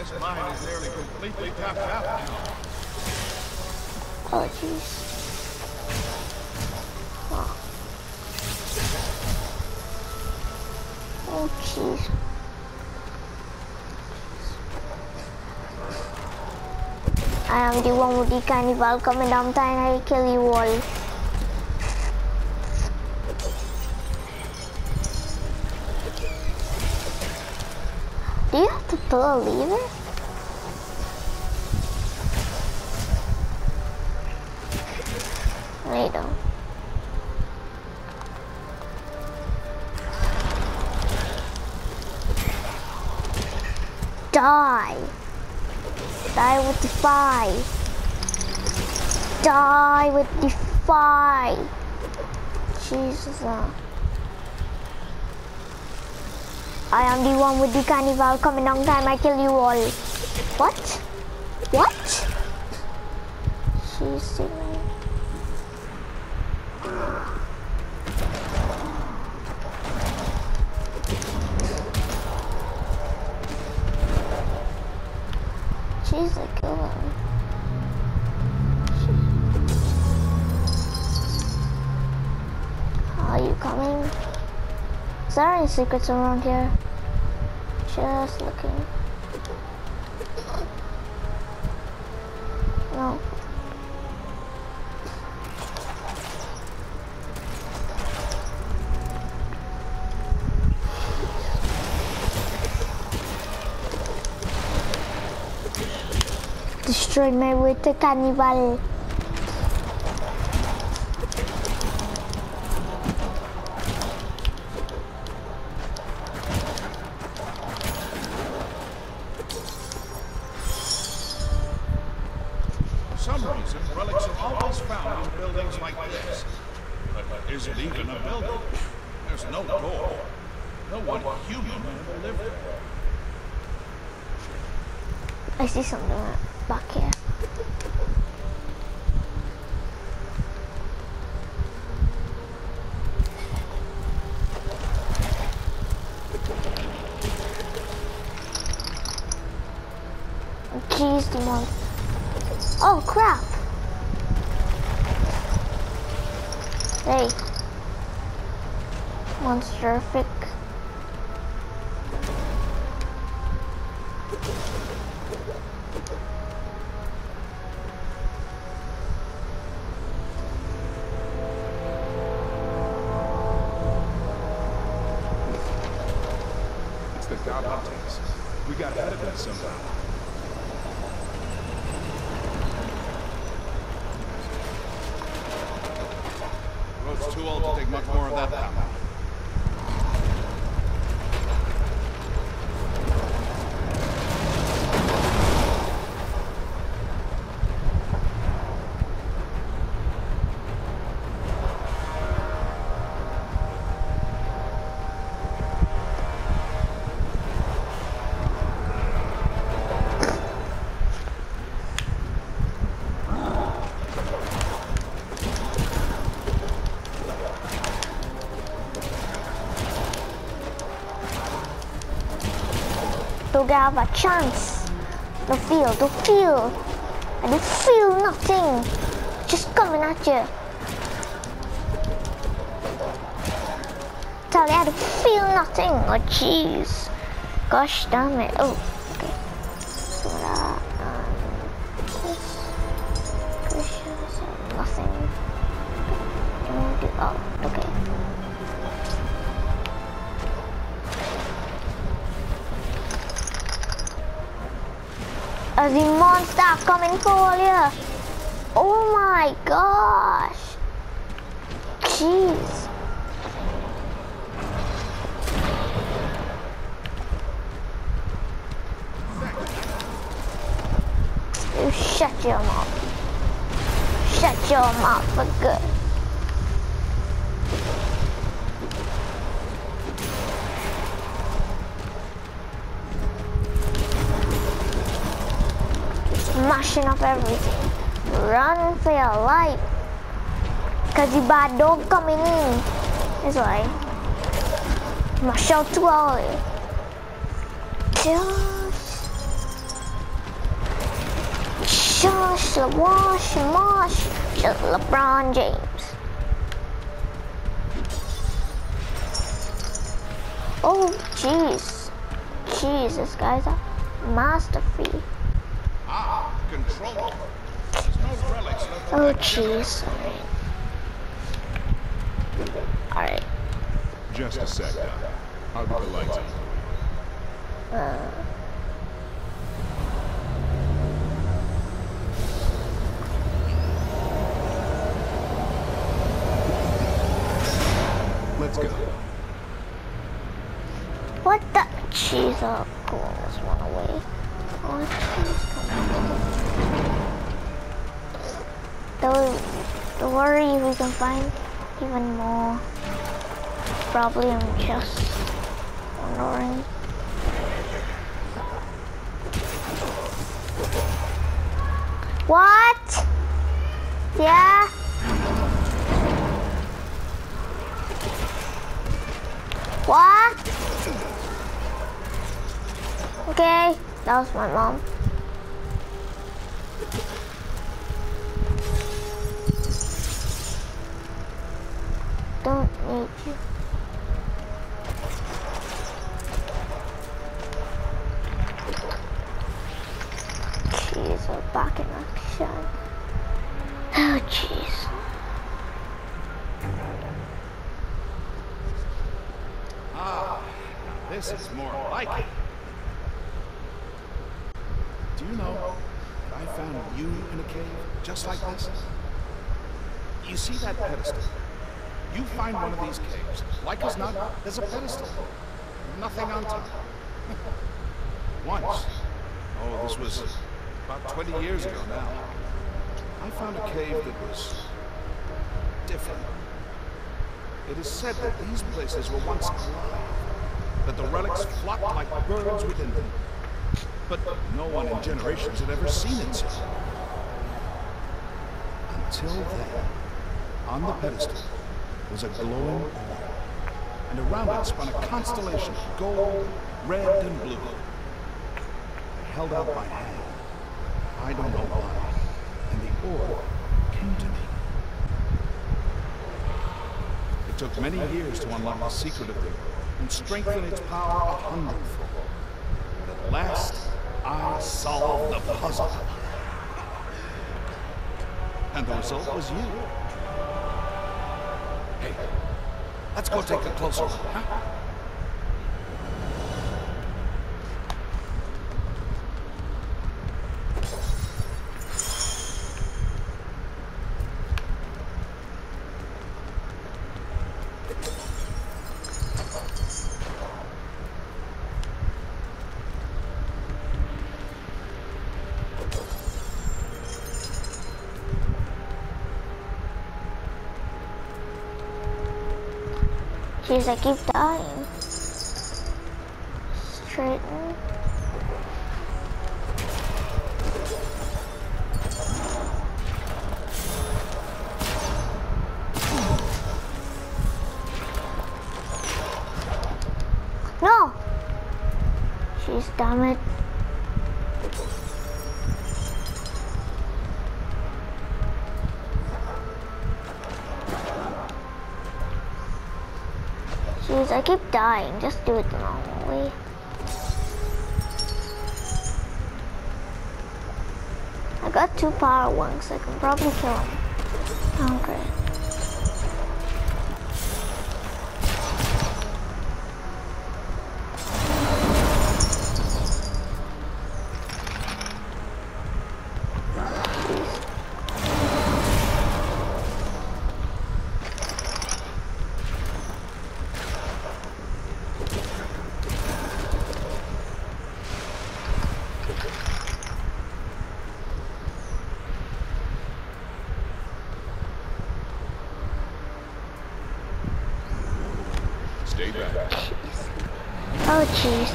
This mine is nearly completely tapped out now. Oh, jeez. Oh. Oh, jeez. I am the one with the carnival coming down time. I kill you all. Do you have to pull a lever? No, you don't. Die. Die with the fire. Die with the fire. Jesus. I am the one with the carnival coming down time. I kill you all. What? What? She's singing. She's a killer. Are you coming? Is there any secrets around here? Just looking. No. Destroyed my way to carnival. For some reason, relics are always found in buildings like this. But there isn't even a building. There's no door. No one human ever lived there. I see something back here. Jeez, demon. Oh crap! Hey, monstrific. It's the goblins. We got ahead of them somehow. Road's too old to take much more of that power. Don't have a chance. Don't feel. I don't feel nothing. Just coming at you. Tell you I don't feel nothing. Oh jeez. Gosh damn it. Oh, okay. So that nothing. Oh, okay. As the monster coming for you. Oh my gosh. Jeez. You shut your mouth. Shut your mouth for good. Mashing up everything. Run for your life. Cause the bad dog coming in. That's why. Mash out too early. Just Josh, LaWash, Mosh, LeBron James. Oh, jeez. Jeez, this guy's a masterful. Ah, control. There's no relics left. Oh, jeez. Alright. Just a sec, Doc. I'll get the lights on. Let's go. What the? Jeez, oh, cool. Let's run away. Oh, jeez. Don't worry, we can find even more. Probably I'm just wondering. What? Yeah? What? Okay, that was my mom. Don't need you. Jeez, we're back in action. Oh, jeez. Ah, now this is more like it. Do you know that I found you in a cave just like this? You see that pedestal? You find one of these caves, like as not, there's a pedestal. Nothing on top. Once, oh, this was about 20 years ago now, I found a cave that was different. It is said that these places were once alive, that the relics flocked like birds within them. But no one in generations had ever seen it so. Until then, on the pedestal was a glowing orb, and around it spun a constellation of gold, red, and blue. I held out my hand. I don't know why, and the orb came to me. It took many years to unlock the secret of it and strengthen its power 100-fold. But at last, I solved the puzzle. And the result was you. Hey, let's go take a closer look, huh? Jeez, I keep dying. Straighten. No! Jeez, damn it. Jeez, I keep dying. Just do it the normal way. I got 2 power ones. I can probably kill him. Oh, great. Stay back. Oh, jeez.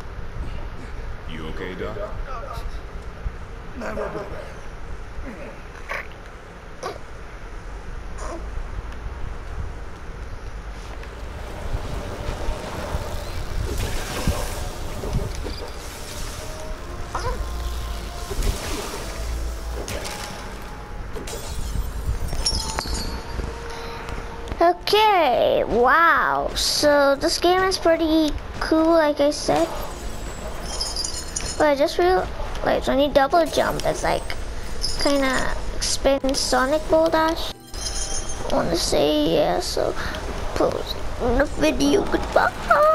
You okay, Doc? Never been. Okay, wow. So this game is pretty cool, like I said. But I just realized when you double jump, it's like kind of spin Sonic Ball Dash. I want to say yeah. So pause the video. Goodbye.